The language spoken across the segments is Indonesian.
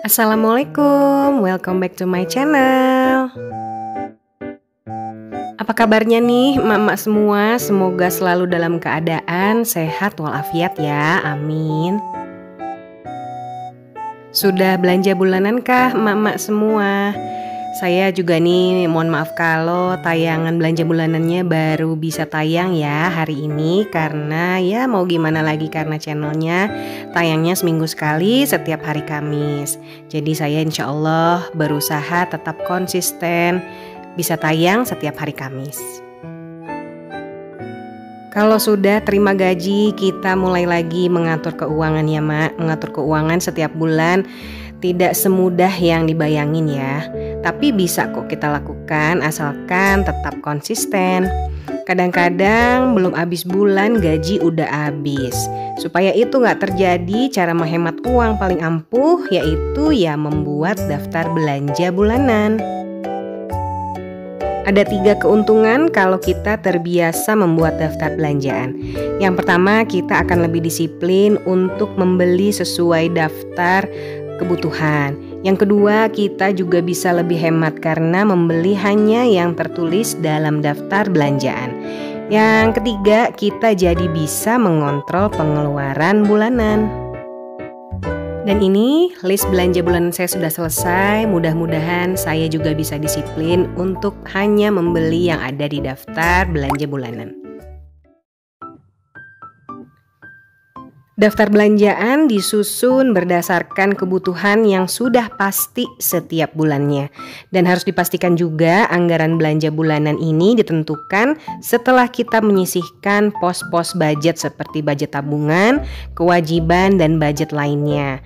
Assalamualaikum, welcome back to my channel. Apa kabarnya nih emak-emak semua? Semoga selalu dalam keadaan sehat walafiat ya, amin. Sudah belanja bulanan kah emak-emak semua? Saya juga nih mohon maaf kalau tayangan belanja bulanannya baru bisa tayang ya hari ini. Karena ya mau gimana lagi, karena channelnya tayangnya seminggu sekali setiap hari Kamis. Jadi saya insya Allah berusaha tetap konsisten bisa tayang setiap hari Kamis. Kalau sudah terima gaji, kita mulai lagi mengatur keuangan ya mak. Mengatur keuangan setiap bulan tidak semudah yang dibayangin ya. Tapi bisa kok kita lakukan asalkan tetap konsisten. Kadang-kadang belum habis bulan gaji udah habis. Supaya itu gak terjadi, cara menghemat uang paling ampuh yaitu ya membuat daftar belanja bulanan. Ada 3 keuntungan kalau kita terbiasa membuat daftar belanjaan. Yang pertama, kita akan lebih disiplin untuk membeli sesuai daftar kebutuhan. Yang kedua, kita juga bisa lebih hemat karena membeli hanya yang tertulis dalam daftar belanjaan. Yang ketiga, kita jadi bisa mengontrol pengeluaran bulanan. Dan ini list belanja bulanan saya sudah selesai. Mudah-mudahan saya juga bisa disiplin untuk hanya membeli yang ada di daftar belanja bulanan. Daftar belanjaan disusun berdasarkan kebutuhan yang sudah pasti setiap bulannya. Dan harus dipastikan juga anggaran belanja bulanan ini ditentukan setelah kita menyisihkan pos-pos budget seperti budget tabungan, kewajiban, dan budget lainnya.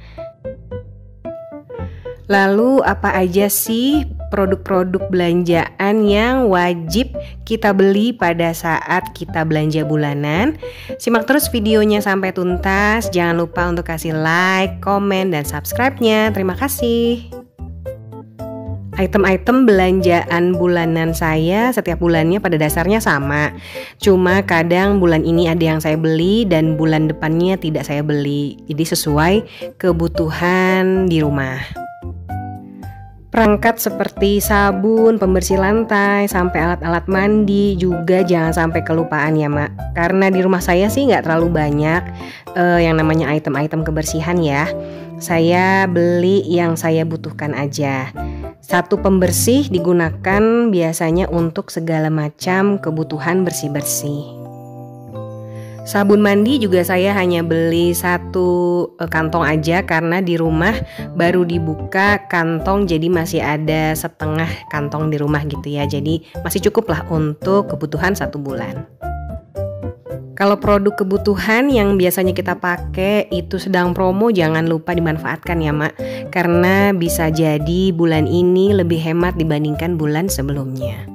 Lalu apa aja sih produk-produk belanjaan yang wajib kita beli pada saat kita belanja bulanan? Simak terus videonya sampai tuntas. Jangan lupa untuk kasih like, komen, dan subscribe-nya. Terima kasih. Item-item belanjaan bulanan saya setiap bulannya pada dasarnya sama. Cuma kadang bulan ini ada yang saya beli dan bulan depannya tidak saya beli. Jadi sesuai kebutuhan di rumah. Perangkat seperti sabun, pembersih lantai, sampai alat-alat mandi juga jangan sampai kelupaan ya mak. Karena di rumah saya sih nggak terlalu banyak yang namanya item-item kebersihan ya. Saya beli yang saya butuhkan aja. Satu pembersih digunakan biasanya untuk segala macam kebutuhan bersih-bersih. Sabun mandi juga saya hanya beli 1 kantong aja karena di rumah baru dibuka kantong, jadi masih ada setengah kantong di rumah gitu ya. Jadi masih cukup lah untuk kebutuhan 1 bulan. Kalau produk kebutuhan yang biasanya kita pakai itu sedang promo, jangan lupa dimanfaatkan ya mak. Karena bisa jadi bulan ini lebih hemat dibandingkan bulan sebelumnya.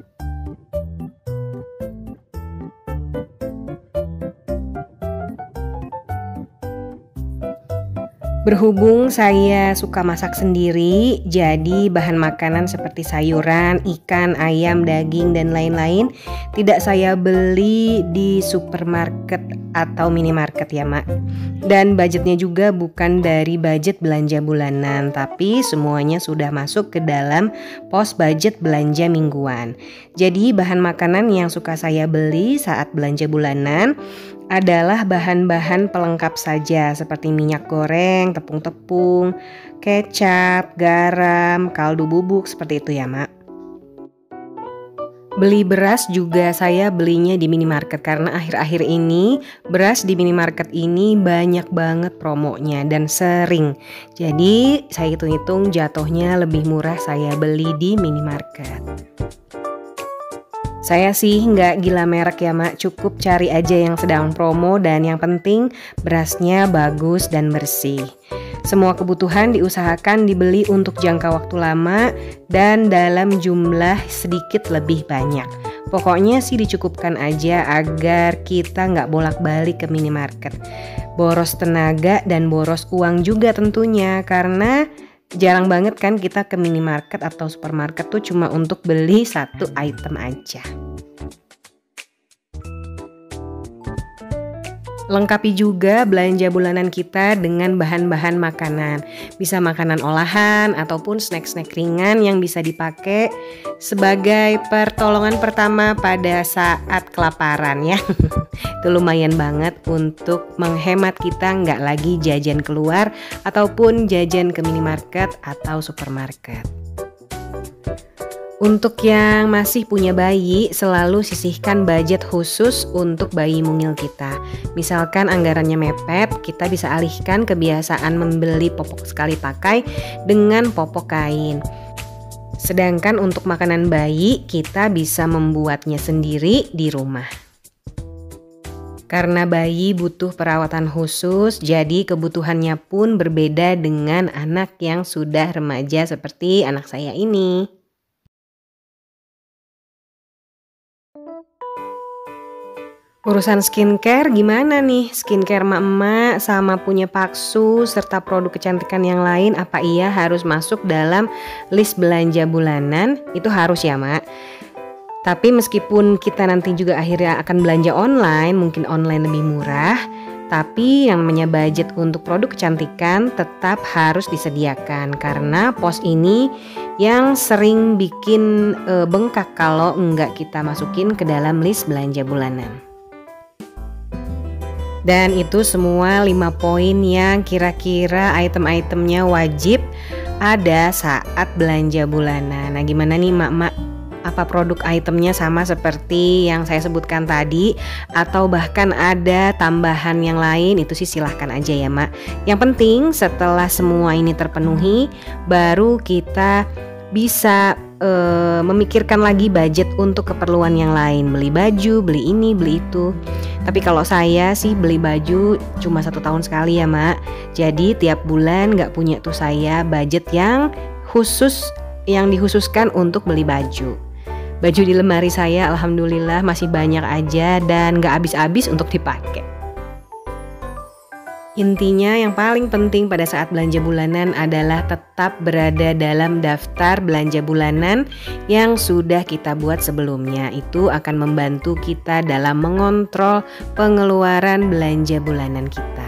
Berhubung saya suka masak sendiri, jadi bahan makanan seperti sayuran, ikan, ayam, daging, dan lain-lain tidak saya beli di supermarket atau minimarket ya mak. Dan budgetnya juga bukan dari budget belanja bulanan, tapi semuanya sudah masuk ke dalam pos budget belanja mingguan. Jadi bahan makanan yang suka saya beli saat belanja bulanan adalah bahan-bahan pelengkap saja seperti minyak goreng, tepung-tepung, kecap, garam, kaldu bubuk, seperti itu ya mak. Beli beras juga saya belinya di minimarket karena akhir-akhir ini beras di minimarket ini banyak banget promonya dan sering. Jadi saya hitung-hitung jatuhnya lebih murah saya beli di minimarket. Saya sih nggak gila merek ya mak, cukup cari aja yang sedang promo dan yang penting berasnya bagus dan bersih. Semua kebutuhan diusahakan dibeli untuk jangka waktu lama dan dalam jumlah sedikit lebih banyak. Pokoknya sih dicukupkan aja agar kita nggak bolak-balik ke minimarket. Boros tenaga dan boros uang juga tentunya, karena jarang banget kan kita ke minimarket atau supermarket tuh cuma untuk beli 1 item aja. Lengkapi juga belanja bulanan kita dengan bahan-bahan makanan. Bisa makanan olahan ataupun snack-snack ringan yang bisa dipakai sebagai pertolongan pertama pada saat kelaparan ya. Itu lumayan banget untuk menghemat kita nggak lagi jajan keluar ataupun jajan ke minimarket atau supermarket. Untuk yang masih punya bayi, selalu sisihkan budget khusus untuk bayi mungil kita. Misalkan anggarannya mepet, kita bisa alihkan kebiasaan membeli popok sekali pakai dengan popok kain. Sedangkan untuk makanan bayi, kita bisa membuatnya sendiri di rumah. Karena bayi butuh perawatan khusus, jadi kebutuhannya pun berbeda dengan anak yang sudah remaja seperti anak saya ini. Urusan skincare gimana nih? Skincare emak-emak sama punya Paksu serta produk kecantikan yang lain apa iya harus masuk dalam list belanja bulanan? Itu harus ya, Mak. Tapi meskipun kita nanti juga akhirnya akan belanja online, mungkin online lebih murah, tapi yang namanya budget untuk produk kecantikan tetap harus disediakan karena pos ini yang sering bikin bengkak kalau enggak kita masukin ke dalam list belanja bulanan. Dan itu semua 5 poin yang kira-kira item-itemnya wajib ada saat belanja bulanan. Nah gimana nih mak-mak? Apa produk itemnya sama seperti yang saya sebutkan tadi? Atau bahkan ada tambahan yang lain? Itu sih silahkan aja ya mak. Yang penting setelah semua ini terpenuhi baru kita bisa memikirkan lagi budget untuk keperluan yang lain. Beli baju, beli ini, beli itu. Tapi kalau saya sih beli baju cuma 1 tahun sekali ya mak. Jadi tiap bulan gak punya tuh saya budget yang khusus, yang dikhususkan untuk beli baju. Baju di lemari saya alhamdulillah masih banyak aja dan gak habis-habis untuk dipakai. Intinya yang paling penting pada saat belanja bulanan adalah tetap berada dalam daftar belanja bulanan yang sudah kita buat sebelumnya. Itu akan membantu kita dalam mengontrol pengeluaran belanja bulanan kita.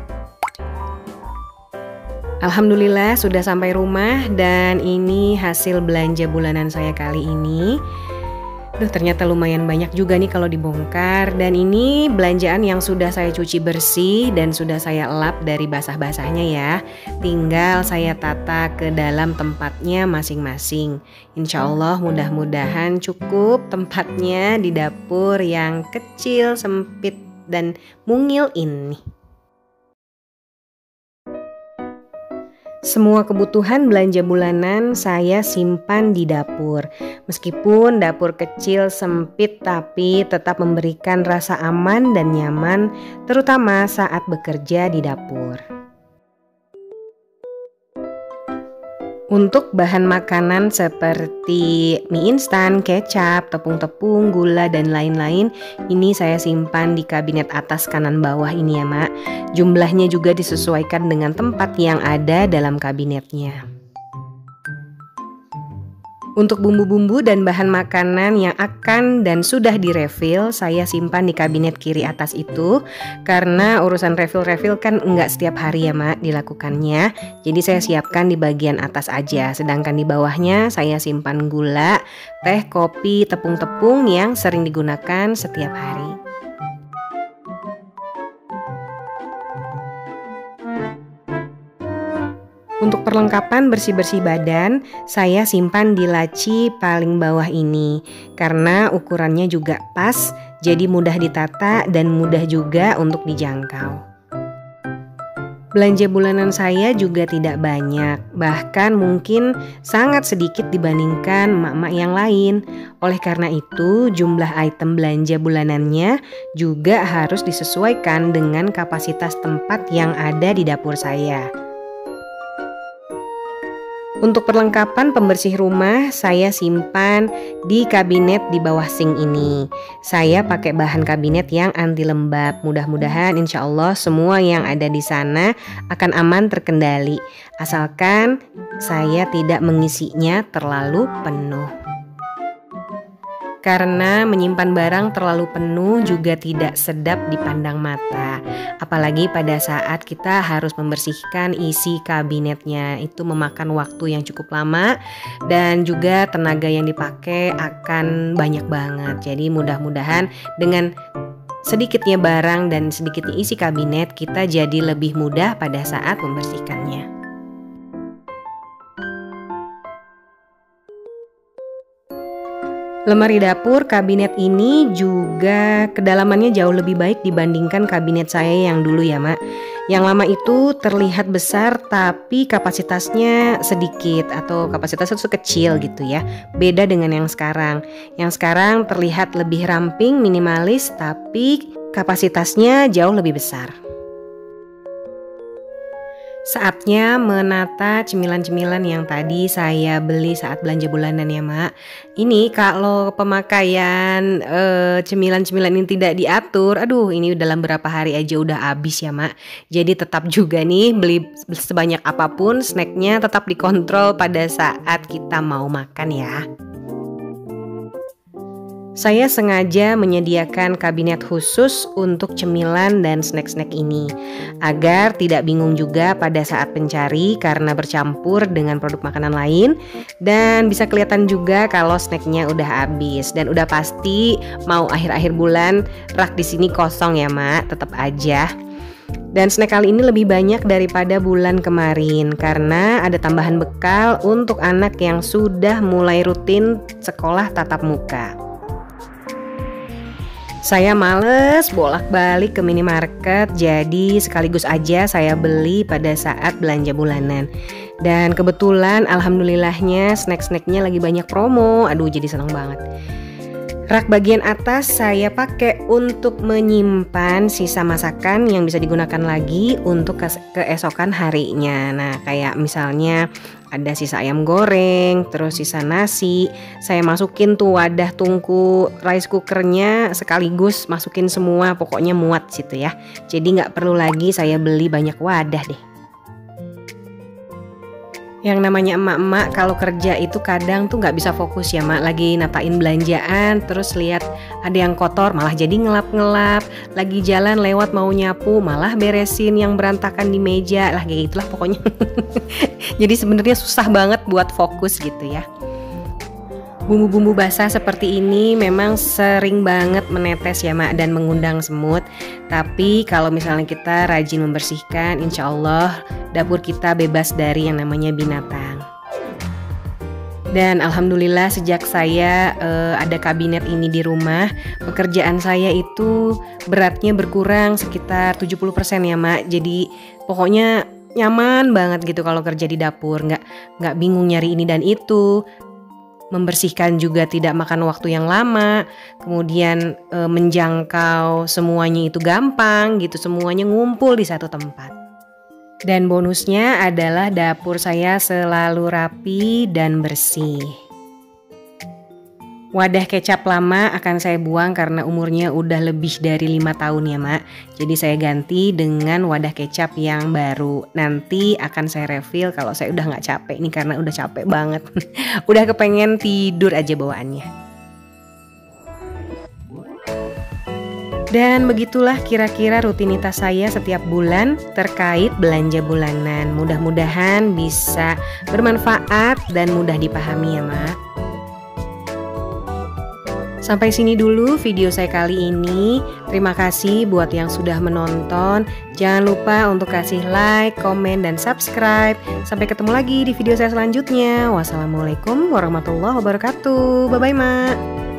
Alhamdulillah sudah sampai rumah dan ini hasil belanja bulanan saya kali ini. Ternyata lumayan banyak juga nih kalau dibongkar. Dan ini belanjaan yang sudah saya cuci bersih dan sudah saya lap dari basah-basahnya ya. Tinggal saya tata ke dalam tempatnya masing-masing. Insya Allah mudah-mudahan cukup tempatnya di dapur yang kecil, sempit, dan mungil ini. Semua kebutuhan belanja bulanan saya simpan di dapur. Meskipun dapur kecil sempit tapi tetap memberikan rasa aman dan nyaman, terutama saat bekerja di dapur. Untuk bahan makanan seperti mie instan, kecap, tepung-tepung, gula, dan lain-lain, ini saya simpan di kabinet atas kanan bawah ini ya mak. Jumlahnya juga disesuaikan dengan tempat yang ada dalam kabinetnya. Untuk bumbu-bumbu dan bahan makanan yang akan dan sudah direfill, saya simpan di kabinet kiri atas itu. Karena urusan refill-refill kan enggak setiap hari ya mak dilakukannya. Jadi saya siapkan di bagian atas aja. Sedangkan di bawahnya saya simpan gula, teh, kopi, tepung-tepung yang sering digunakan setiap hari. Untuk perlengkapan bersih-bersih badan, saya simpan di laci paling bawah ini. Karena ukurannya juga pas, jadi mudah ditata dan mudah juga untuk dijangkau. Belanja bulanan saya juga tidak banyak, bahkan mungkin sangat sedikit dibandingkan emak-emak yang lain. Oleh karena itu, jumlah item belanja bulanannya juga harus disesuaikan dengan kapasitas tempat yang ada di dapur saya. Untuk perlengkapan pembersih rumah saya simpan di kabinet di bawah sink ini. Saya pakai bahan kabinet yang anti lembab. Mudah-mudahan insya Allah semua yang ada di sana akan aman terkendali. Asalkan saya tidak mengisinya terlalu penuh. karena menyimpan barang terlalu penuh juga tidak sedap dipandang mata. Apalagi pada saat kita harus membersihkan isi kabinetnya, itu memakan waktu yang cukup lama dan juga tenaga yang dipakai akan banyak banget. Jadi mudah-mudahan dengan sedikitnya barang dan sedikitnya isi kabinet, kita jadi lebih mudah pada saat membersihkannya. Lemari dapur kabinet ini juga kedalamannya jauh lebih baik dibandingkan kabinet saya yang dulu ya, Mak. Yang lama itu terlihat besar tapi kapasitasnya sedikit atau kapasitasnya itu kecil gitu ya. Beda dengan yang sekarang. Yang sekarang terlihat lebih ramping, minimalis tapi kapasitasnya jauh lebih besar. Saatnya menata cemilan-cemilan yang tadi saya beli saat belanja bulanan ya, Mak. Ini kalau pemakaian cemilan-cemilan ini tidak diatur, aduh ini dalam berapa hari aja udah habis ya, Mak. Jadi tetap juga nih beli sebanyak apapun snacknya tetap dikontrol pada saat kita mau makan ya. Saya sengaja menyediakan kabinet khusus untuk cemilan dan snack-snack ini agar tidak bingung juga pada saat mencari karena bercampur dengan produk makanan lain, dan bisa kelihatan juga kalau snacknya udah habis dan udah pasti mau akhir-akhir bulan rak di sini kosong ya, Mak, tetap aja. Dan snack kali ini lebih banyak daripada bulan kemarin karena ada tambahan bekal untuk anak yang sudah mulai rutin sekolah tatap muka. Saya males bolak-balik ke minimarket, jadi sekaligus aja saya beli pada saat belanja bulanan. Dan kebetulan alhamdulillahnya snack-snacknya lagi banyak promo, aduh jadi seneng banget. Rak bagian atas saya pakai untuk menyimpan sisa masakan yang bisa digunakan lagi untuk keesokan harinya. Nah kayak misalnya ada sisa ayam goreng, terus sisa nasi, saya masukin tuh wadah tungku rice cookernya sekaligus masukin semua, pokoknya muat situ ya. Jadi nggak perlu lagi saya beli banyak wadah deh. Yang namanya emak-emak kalau kerja itu kadang tuh nggak bisa fokus ya, Mak. Lagi natain belanjaan terus lihat ada yang kotor malah jadi ngelap-ngelap, lagi jalan lewat mau nyapu malah beresin yang berantakan di meja, lah kayak gitulah pokoknya. Jadi sebenarnya susah banget buat fokus gitu ya. Bumbu-bumbu basah seperti ini memang sering banget menetes ya, Mak, dan mengundang semut. Tapi kalau misalnya kita rajin membersihkan, insya Allah dapur kita bebas dari yang namanya binatang. Dan alhamdulillah sejak saya ada kabinet ini di rumah, pekerjaan saya itu beratnya berkurang sekitar 70% ya, Mak. Jadi pokoknya nyaman banget gitu kalau kerja di dapur, nggak bingung nyari ini dan itu. Membersihkan juga tidak makan waktu yang lama, kemudian menjangkau semuanya itu gampang gitu, semuanya ngumpul di satu tempat. Dan bonusnya adalah dapur saya selalu rapi dan bersih. Wadah kecap lama akan saya buang karena umurnya udah lebih dari 5 tahun ya, Mak. Jadi saya ganti dengan wadah kecap yang baru. Nanti akan saya refill kalau saya udah gak capek nih karena udah capek banget. Udah kepengen tidur aja bawaannya. Dan begitulah kira-kira rutinitas saya setiap bulan terkait belanja bulanan. Mudah-mudahan bisa bermanfaat dan mudah dipahami ya, Mak. Sampai sini dulu video saya kali ini. Terima kasih buat yang sudah menonton. Jangan lupa untuk kasih like, komen, dan subscribe. Sampai ketemu lagi di video saya selanjutnya. Wassalamualaikum warahmatullahi wabarakatuh. Bye-bye, Mak.